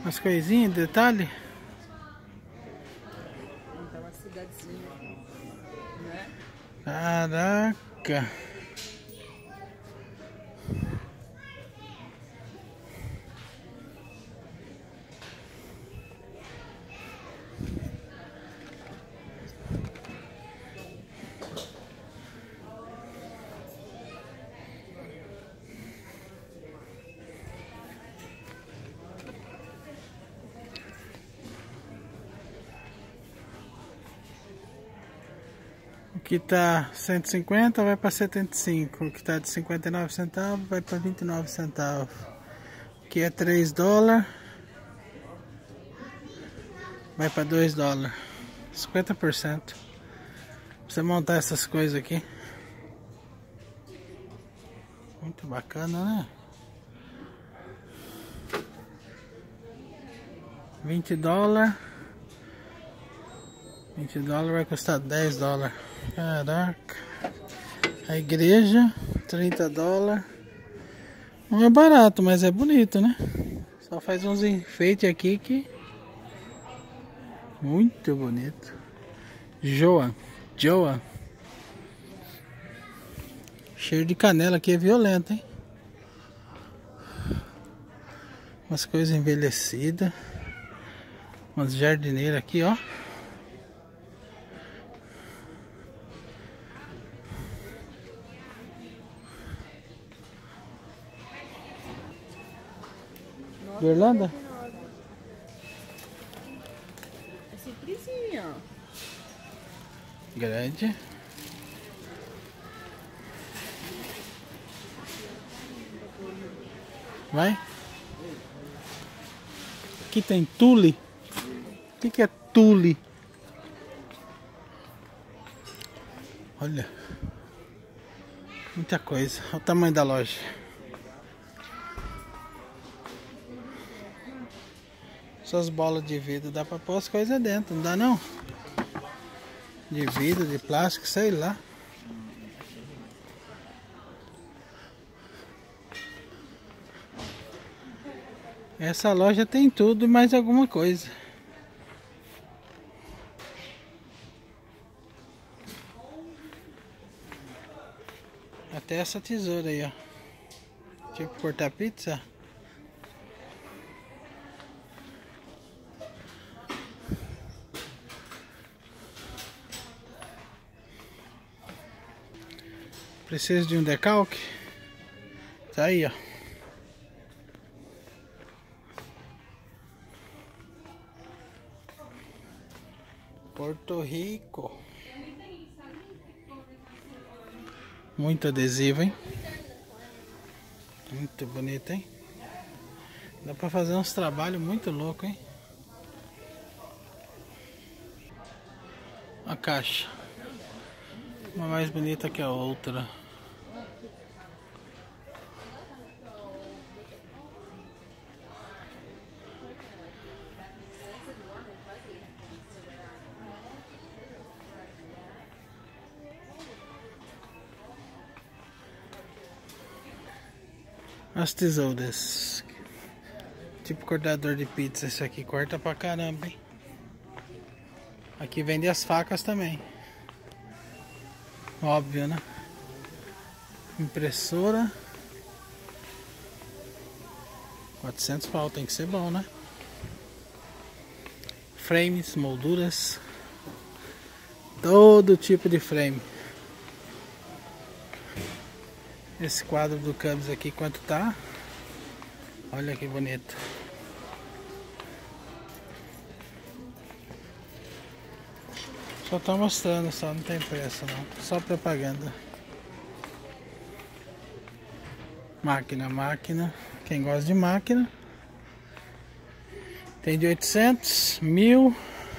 Umas coisinhas, detalhe. Então, uma cidadezinha, né? Caraca. O que tá 150 vai para 75. O que tá de 59 centavos vai para 29 centavos. O que é 3 dólares vai para 2 dólares. 50%. Pra você montar essas coisas aqui. Muito bacana, né? 20 dólares. 20 dólares vai custar 10 dólares. Caraca. A igreja, 30 dólares. Não é barato, mas é bonito, né? Só faz uns enfeites aqui que... muito bonito. Joa. Cheiro de canela aqui é violento, hein? Umas coisas envelhecidas. Umas jardineiras aqui, ó. De Irlanda? É simplesinha, ó. Grande. Vai. Aqui tem tule. O que é tule? Olha. Muita coisa. Olha o tamanho da loja. Essas bolas de vidro. Dá pra pôr as coisas dentro. Não dá não? De vidro, de plástico, sei lá. Essa loja tem tudo e mais alguma coisa. Até essa tesoura aí, ó. Tipo cortar pizza. Precisa de um decalque? Tá aí, ó. Porto Rico. Muito adesivo, hein? Muito bonito, hein? Dá pra fazer uns trabalhos muito loucos, hein? A caixa. Uma mais bonita que a outra. As tesouras. Tipo cortador de pizza. Esse aqui corta pra caramba, hein? Aqui vende as facas também. Óbvio, né? Impressora. 400 pau, tem que ser bom, né? Frames, molduras. Todo tipo de frame. Esse quadro do Cubs aqui, quanto tá? Olha que bonito. Só tá mostrando, só não tem preço não. Só propaganda. Máquina. Quem gosta de máquina. Tem de 800, 1000.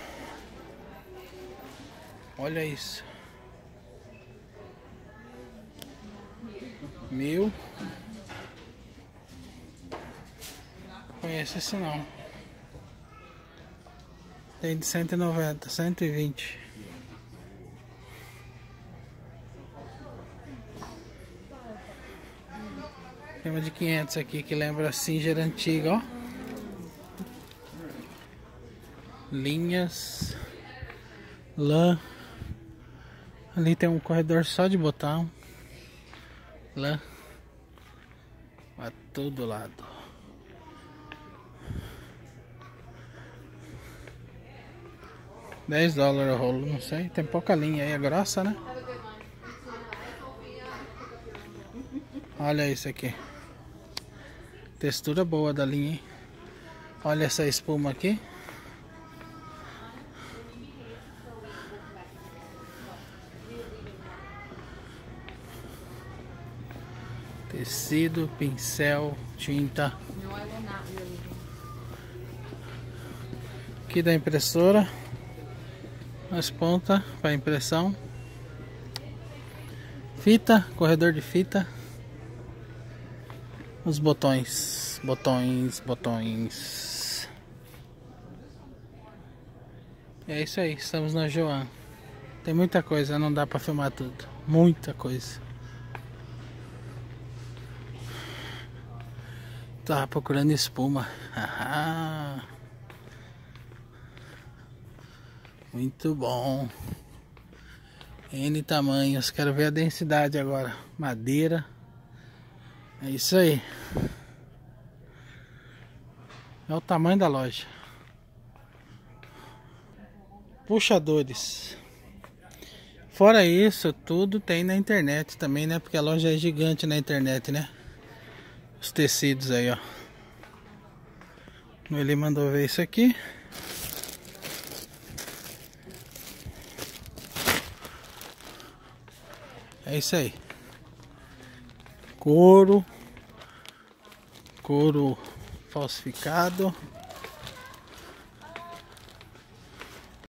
Olha isso. 1000. Conheço esse não. Tem de 190, 120. Tem uma de 500 aqui que lembra a Singer antiga, ó. linhas, lã. Ali tem um corredor só de botão, lã pra todo lado. $10 o rolo, não sei, tem pouca linha aí, é grossa, né? Olha isso aqui, textura boa da linha, hein? Olha essa espuma aqui. Tecido, pincel, tinta. Aqui da impressora, as pontas para impressão. Fita, corredor de fita. Os botões, botões. É isso aí, estamos na Joan. Tem muita coisa, não dá para filmar tudo. Muita coisa. Tava procurando espuma. Muito bom. N tamanhos. Quero ver a densidade agora. Madeira. É isso aí. É o tamanho da loja. Puxadores. Fora isso, tudo tem na internet também, né? Porque a loja é gigante na internet, né? Os tecidos aí, ó. Ele mandou ver isso aqui. É isso aí. Couro falsificado.